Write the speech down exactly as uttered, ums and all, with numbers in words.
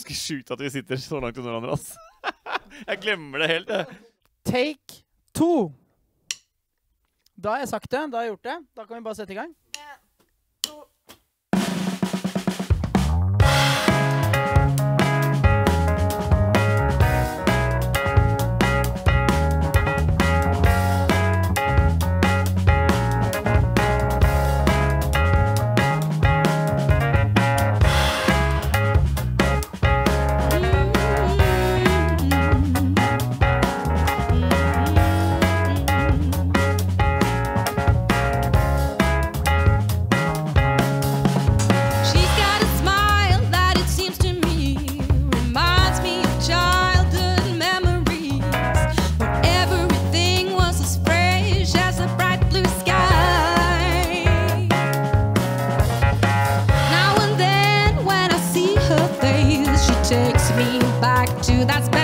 ganske sjukt at vi sitter så langt under hverandre, ass. Jeg glemmer det helt, jeg. Take to. Da har jeg sagt det, da har jeg gjort det. Da kan vi bare sette i gang. Takes me back to that space.